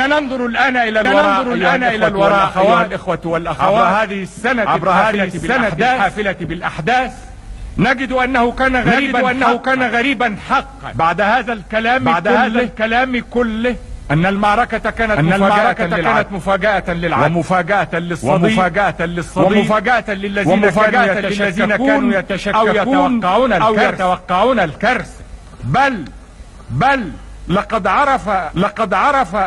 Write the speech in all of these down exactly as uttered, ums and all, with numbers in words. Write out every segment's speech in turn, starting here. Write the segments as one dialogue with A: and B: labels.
A: ننظر الآن إلى الوراء ننظر الآن إلى الوراء أيها الإخوة والأخوات عبر هذه السنة عبر هذه السنة الحافلة بالأحداث نجد أنه كان غريبا نجد أنه كان غريبا حقا بعد هذا الكلام بعد هذا الكلام كله أن المعركة كانت أن المعركة كانت مفاجأة للعالم ومفاجأة للصديق ومفاجأة للصديق ومفاجأة للذين كانوا يتشككون أو يتوقعون أو يتوقعون الكارثة بل بل لقد عرف لقد عرف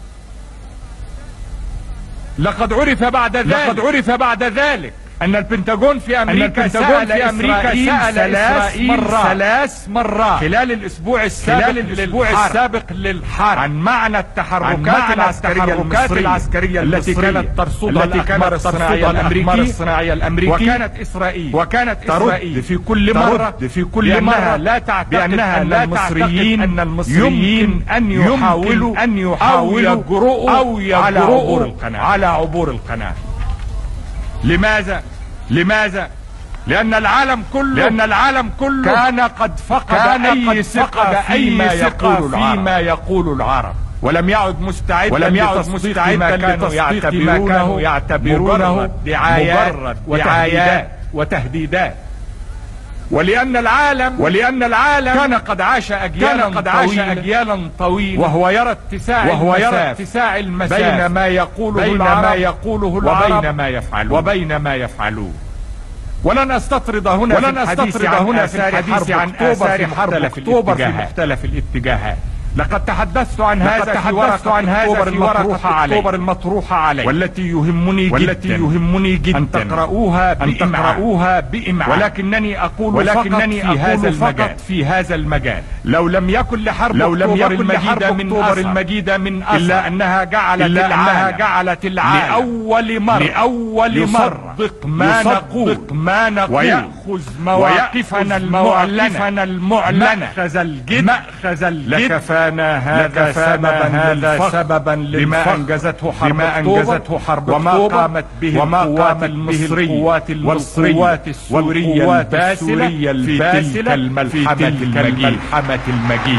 A: لقد عرف بعد ذلك لقد عرف بعد ذلك أن البنتاغون في أمريكا سأل في أمريكا سأل ثلاث مرات ثلاث مرات خلال الأسبوع السابق الأسبوع السابق للحرب عن معنى التحركات العسكرية المصرية العسكرية التي كانت ترصدها الأقمار الصناعية الأمريكي وكانت إسرائيل وكانت إسرائيل في كل مرة في كل مرة لا تعتقد بأنها أن المصريين أن المصريين أن يحاولوا أن يحاولوا أو يجرؤوا على عبور القناة. لماذا؟ لماذا؟ لأن العالم كله لأن العالم كله كان قد فقد كان أي ثقة فيما يقول فيما يقول العرب ولم يعد مستعدا ولم يعد مستعدا لتصديق ما كانوا يعتبرونه دعايات وتهديدات وتهديدات ولأن العالم ولأن العالم كان قد عاش أجيالا قد عاش أجيالا طويلة وهو يرى اتساع وهو يرى اتساع المسافة بين ما يقوله بين ما يقوله العرب وبين ما يفعلون وبين ما يفعلون. ولن استطرد هنا ولن استطرد هنا في الحديث عن آثار حرب أكتوبر في مختلف الاتجاهات. لقد تحدثت عن هذا تحدثت عن هذا في ورقة أكتوبر المطروحة علي والتي يهمني والتي يهمني جدا أن تقرؤوها أن تقرؤوها بإمعان ولكنني أقول ولكنني في هذا المجال في هذا المجال لو لم يكن لحرب لو لم يكن لحرب أكتوبر المجيدة من أثر إلا أنها جعلت إلا أنها جعلت العالم لأول مرة لأول مرة يصدق ما نقول ما نقول ويأخذ مواقفنا المعلنة المعلنة مأخذ الجد مأخذ الجد هذا سببا هذا سببا لما انجزته حرب انجزته حرب وما قامت به القوات المصريه والقوات السوريه الباسله في تلك الملحمه المجيده.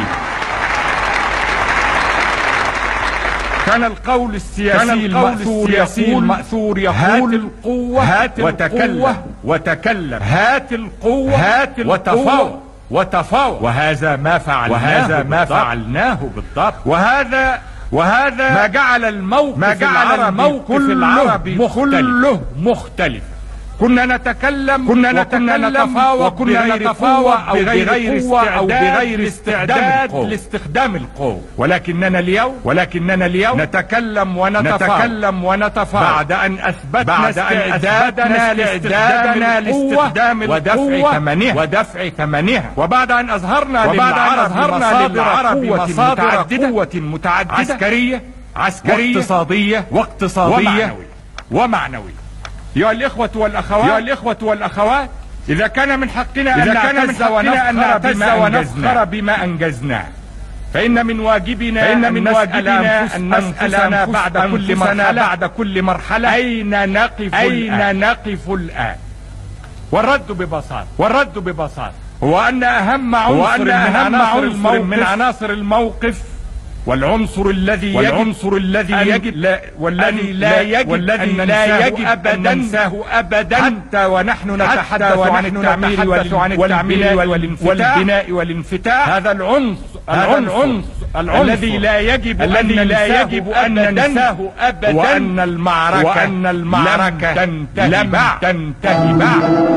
A: كان القول السياسي المأثور يقول مأثور يقول هات القوه هات وتكلم وتكلم هات القوه هات وتفاوض وتفاوض وهذا ما فعلناه وهذا ما فعلناه بالضبط وهذا وهذا ما جعل الموقف ما جعل الموقف العربي كله مختلف. كنا نتكلم كنا نتفاوض وكنا نتفاوض بغير قوة أو بغير استعداد لاستخدام القوة ولكننا اليوم ولكننا اليوم نتكلم ونتفاوض نتكلم ونتفاوض بعد أن أثبتنا استعدادنا لاستخدامنا لاستخدام ودفع ثمنها ودفع ثمنها وبعد أن أظهرنا وبعد أن أظهرنا للعرب مصادر قوة متعددة عسكرية عسكرية واقتصادية واقتصادية ومعنوية. يا الإخوة والأخوات يا الإخوة والأخوات إذا كان من حقنا أن نعتز ونفخر بما أنجزناه فإن من واجبنا فإن من واجبنا أن نسأل أنفسنا بعد كل مرحلة بعد كل مرحلة أين نقف أين نقف الآن. والرد ببساطة والرد ببساطة هو أن أهم عنصر من عناصر من عناصر الموقف والعنصر الذي والعنصر الذي يجب لا والذي لا يجب والذي لا يجب ابدا ننساه ابدا حتى ونحن نتحدث عن التعمير والبناء والبناء والانفتاح. هذا العنصر العنصر الذي لا يجب الذي لا يجب ان ننساه ابدا وان المعركه وان المعركه لم تنتهي بعد.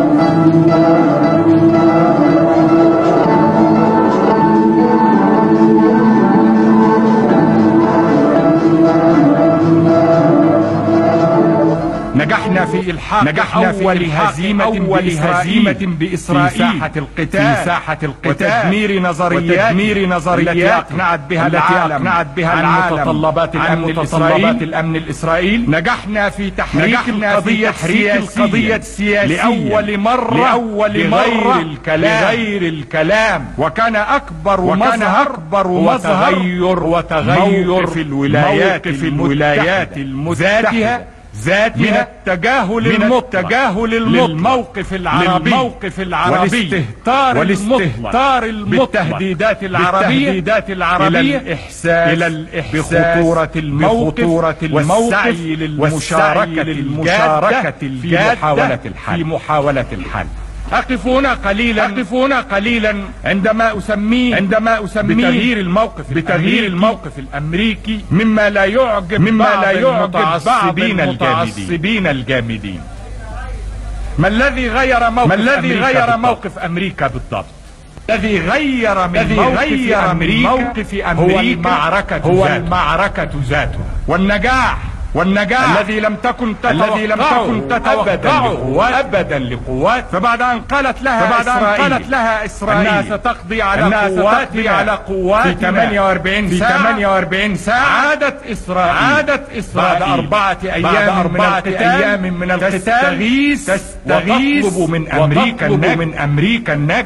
A: نجحنا في إلحاق نجحنا في أول هزيمة أول هزيمة بإسرائيل في ساحة القتال في ساحة القتال وتدمير نظريات وتدمير نظريات التي أقنعت بها العالم أقنعت بها العالم عن متطلبات الأمن متطلبات الأمن الإسرائيلي. نجحنا في تحريك القضية القضية السياسية لأول مرة لأول مرة لغير الكلام وكان أكبر وكان أكبر مظهر وتغير في الولايات في الولايات المذاتها ذاتها من التجاهل التجاهل للموقف العربي الموقف العربي والاستهتار والاستهتار بالتهديدات العربية بالتهديدات العربية إلى الإحساس إلى الإحساس بخطورة الموقف والسعي للمشاركة المشاركة في محاولة الحل في محاولة الحل. أقف هنا قليلا أقف هنا قليلا عندما أسميه عندما أسميه بتغيير الموقف بتغيير الموقف الأمريكي مما لا يعجب مما لا يعجب بعض المتعصبين الجامدين. ما الذي غير موقف ما الذي غير موقف أمريكا بالضبط؟ الذي غير من موقف أمريكا, موقف أمريكا هو المعركة هو المعركة ذاتها والنجاح والنجاح الذي لم تكن الذي لم تكن تتوقعه ابدا لقوات. فبعد ان قالت لها فبعد ان قالت لها اسرائيل انها ستقضي على قواتها على قوات في ثمانية وأربعين ساعة في ثمانية وأربعين ساعة عادت اسرائيل عادت اسرائيل بعد أربعة أيام بعد أربعة من أيام من القتال تستغيث تستغيث وتطلب من أمريكا النجد من أمريكا النجد.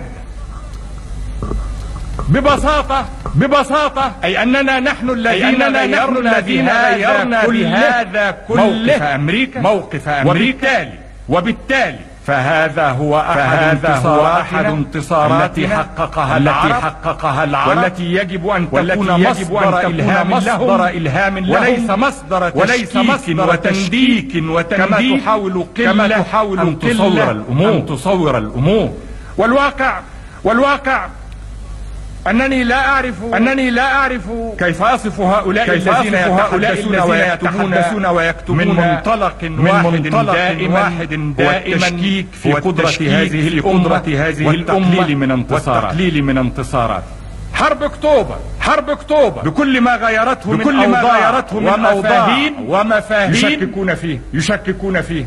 A: ببساطة ببساطة أي أننا نحن الذين غيرنا غيرنا بهذا كله موقف أمريكا موقف أمريكا وبالتالي وبالتالي فهذا هو أحد هو أحد انتصارات التي حققها التي حققها العرب والتي يجب أن تكون مصدر إلهام مصدر إلهام لهم وليس مصدر وليس مصدر وتشكيك وتنديك كما تحاول كما تحاول أن تصور الأمور أن تصور الأمور والواقع والواقع أنني لا أعرف أنني لا أعرف كيف أصف هؤلاء كيف الذين يتحدثون ويكتبون ويكتبون من منطلق واحد دائما واحد دائما في قدرة هذه القدرة هذه والتقليل من انتصارات والتقليل من انتصارات. حرب أكتوبر حرب أكتوبر بكل ما غيرته من بكل ما غيرته من ومفاهيم ومفاهيم يشككون فيه يشككون فيه.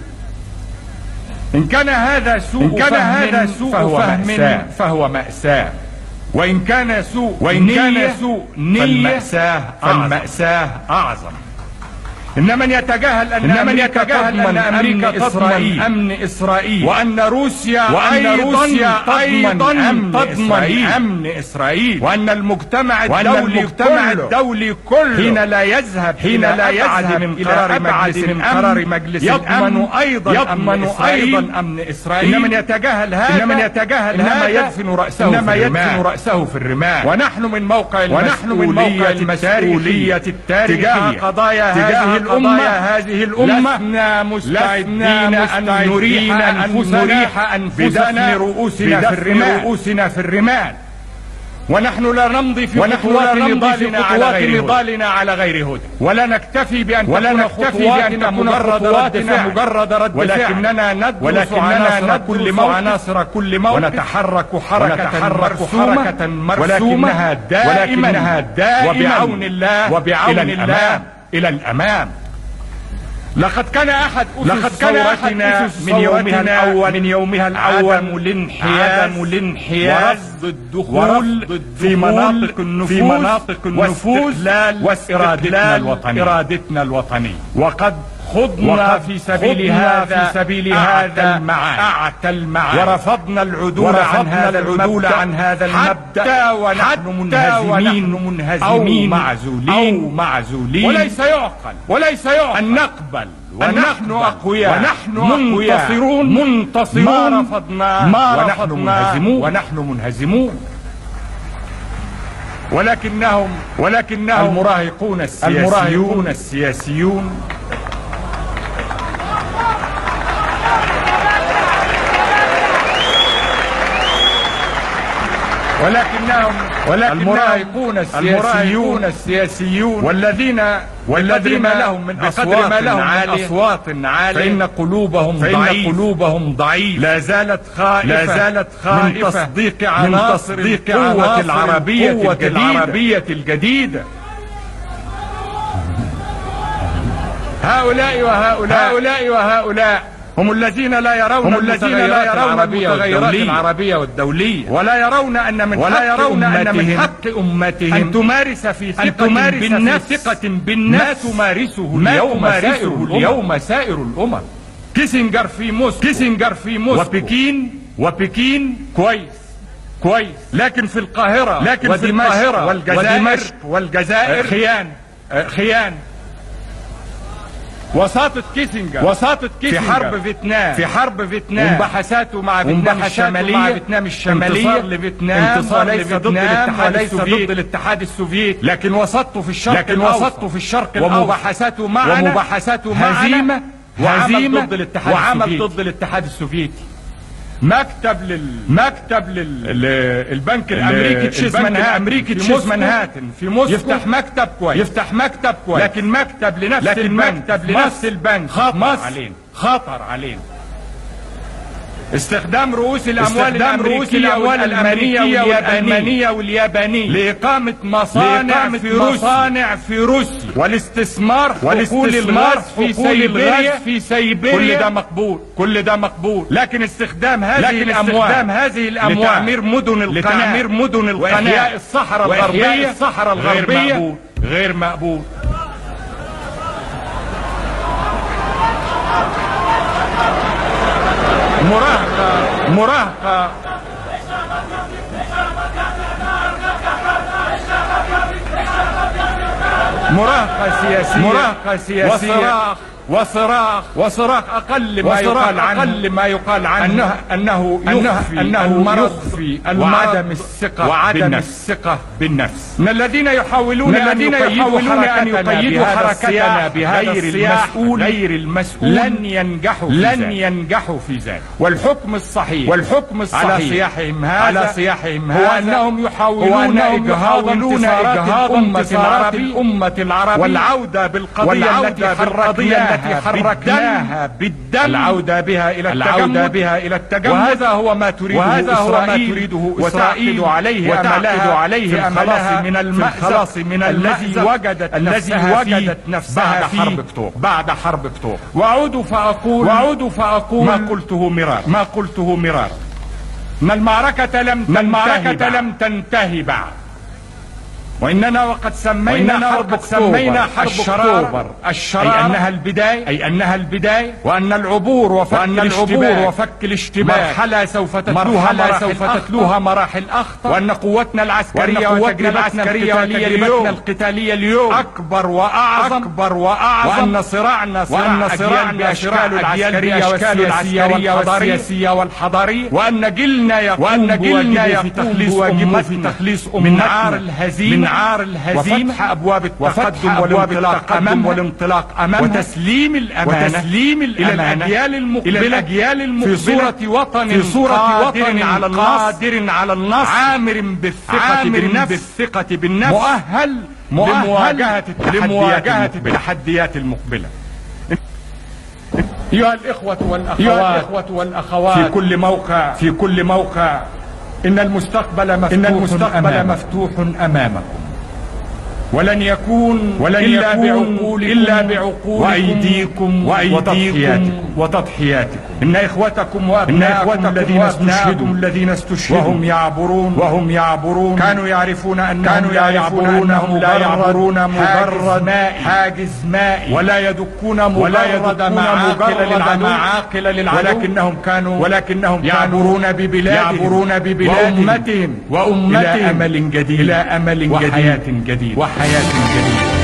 A: إن كان هذا سوء إن كان هذا سوء فهو مأساة فهو مأساة وإن كان سوء وإن كان سوء نية فالمأساة فالمأساة أعظم. إن من يتجاهل أن إن من يتجاهل أن أمريكا تضمن أمن إسرائيل وأن روسيا وأن روسيا أيضا تضمن أمن إسرائيل وأن المجتمع الدولي المجتمع الدولي كله حين لا يذهب حين لا يذهب من قرار مجلس من قرار مجلس يضمن أيضا يضمن أيضا أمن إسرائيل. إن من يتجاهل هذا إن من يتجاهل إنما يدفن رأسه إنما يدفن رأسه في الرمال. ونحن من موقع المسؤولية المسؤولية التاريخية تجاه قضايا هذه الأمة هذه الأمة لسنا مستعدين أن نريح أنفسنا بدفن رؤوسنا في الرمال رؤوسنا في الرمال. ونحن لا نمضي في خطوات نضالنا على غير نضالنا على غير هدى ولا نكتفي بأن ولا نكتفي بأن تكون خطواتنا مجرد رد ولكننا ندرس عناصر كل موقف عناصر كل موقف ونتحرك حركة مرسومة ولكنها دائما وبعون الله وبعون الله إلى الأمام. لقد كان أحد أسس ثورتنا من يومها الأول من يومها الأول عدم الانحياز الانحياز ورفض الدخول في مناطق النفوذ في مناطق النفوذ واستقلال الوطني إرادتنا الوطنية. وقد خضنا في سبيل هذا في سبيل هذا أعتى المعاد ورفضنا العدول عن هذا العدول عن هذا المبدأ حتى ونحن منهزمين منهزمين أو معزولين أو معزولين. وليس يعقل وليس يعقل أن نقبل ونحن أقوياء ونحن منتصرون منتصرون ما رفضنا ما ونحن منهزمون ونحن منهزمون. ولكنهم ولكنهم المراهقون السياسيون المراهقون السياسيون ولكنهم ولكنهم المراهقون السياسيون السياسيون والذين والذين لهم من أصوات ما لهم من أصوات عالية فإن قلوبهم فإن ضعيف قلوبهم ضعيف لا زالت خائفة لا زالت خائفة من تصديق عناصر القوة العربية العربية الجديدة. هؤلاء وهؤلاء هؤلاء وهؤلاء هم الذين لا يرون هم الذين لا يرون المتغيرات العربية والدولية ولا يرون أن من ولا يرون أن من حق أمتهم أن تمارس في ثقة بالنفس ثقة بالنفس ما تمارسه اليوم سائر اليوم سائر الأمم. كيسنجر في موسكو كيسنجر في موسكو وبكين وبكين كويس كويس لكن في القاهرة لكن في القاهرة والجزائر والجزائر خيان خيان. وساطة كيسنجر وساطة كيسنجر في حرب فيتنام في حرب فيتنام ومباحثاته مع فيتنام الشمالية مع فيتنام الشمالية انتصار لفيتنام انتصار وليس ضد الاتحاد وليس ضد الاتحاد السوفيتي لكن وسطته في الشرق لكن وسطته في الشرق ومباحثاته معنا ومباحثاته هزيمة وهزيمة ضد الاتحاد وعمل ضد الاتحاد السوفيتي. مكتب لل مكتب لل البنك الامريكي تشيز الامريكي تشيز منهاتن في موسكو يفتح مكتب كويس يفتح مكتب كويس لكن مكتب لنفس لكن البنك مكتب لنفس البنك خطر علينا خطر علينا. استخدام رؤوس الاموال الامريكيه والالمانيه واليابانيه واليابانيه لاقامه مصانع في مصانع في روسيا والاستثمار حقول الغاز في سيبيريا في سيبيريا كل ده مقبول كل ده مقبول لكن استخدام هذه لكن الاموال استخدام هذه الاموال لتعمير مدن القناه لتعمير مدن القناه واحياء الصحراء الغربيه الصحراء الغربيه غير مقبول غير مقبول. مراهقة مراهقة مراهقة سياسية مراهقة سياسية وصراخ وصراخ وصراخ أقل ما يقال عنه أقل ما يقال عنه أنه يخفي أنه المرض يخفي وعدم الثقة وعدم الثقة بالنفس. من الذين يحاولون الذين يحاولون أن يقيدوا حركتنا بهذا المسؤول غير المسؤول لن ينجحوا لن ينجحوا في ذلك. والحكم الصحيح والحكم الصحيح على صياحهم هذا على صياحهم هذا هو أنهم يحاولون إجهاض انتصارات الأمة العربية والعودة بالقضية التي حركناها التي حركناها بالدم العودة بها إلى العودة بها إلى التجمد وهذا هو ما تريده وهذا هو ما تريده إسرائيل عليه أملها عليه أملها من الخلاص من الذي وجدت الذي وجدت نفسها بعد حرب أكتوبر بعد حرب أكتوبر. وأعود فأقول وأعود فأقول ما قلته مرارا ما قلته مرارا أن المعركة لم المعركة لم تنتهي بعد وإننا وقد سمينا حرب سمينا حرب أكتوبر الشرارة أي أنها البداية أي أنها البداية وأن العبور وفك وأن العبور وفك الاشتباك مرحلة سوف تتلوها مرحلة سوف تتلوها مراحل أخطر وأن قوتنا العسكرية وتجربتنا القتالية اليوم القتالية اليوم أكبر وأعظم أكبر وأعظم وأن صراعنا وأن صراعنا بأشكال العسكرية والسياسية والسياسية والحضارية وأن جيلنا يقوم بواجبه في تخليص أمتنا من نار الهزيمة عار الهزيمة وفتح أبواب التقدم والانطلاق أمام والانطلاق أمام وتسليم الأمانة وتسليم الأمانة إلى الأجيال المقبلة إلى الأجيال المقبلة في صورة وطن في صورة وطن على قادر على النصر عامر بالثقة بالنفس بالثقة بالنفس مؤهل لمواجهة لمواجهة التحديات المقبلة. أيها الإخوة والأخوات أيها الإخوة والأخوات في كل موقع في كل موقع إن المستقبل مفتوح, إن المستقبل أمامكم. مفتوح أمامكم ولن يكون ولن إلا بعقولكم إلا بعقولكم وأيديكم وأيديكم وتضحياتكم. إن إخوتكم وأبناءكم الذين استشهدوا الذين استشهدوا وهم يعبرون وهم يعبرون كانوا يعرفون أنهم كانوا يعبرون لا يعبرون مجرد حاجز مائي ولا يدكون مجرد معاقل للعدو ولكنهم كانوا ولكنهم يعبرون ببلادهم يعبرون ببلادهم وأمتهم وأمتهم إلى أمل جديد إلى أمل جديد وحياة جديدة.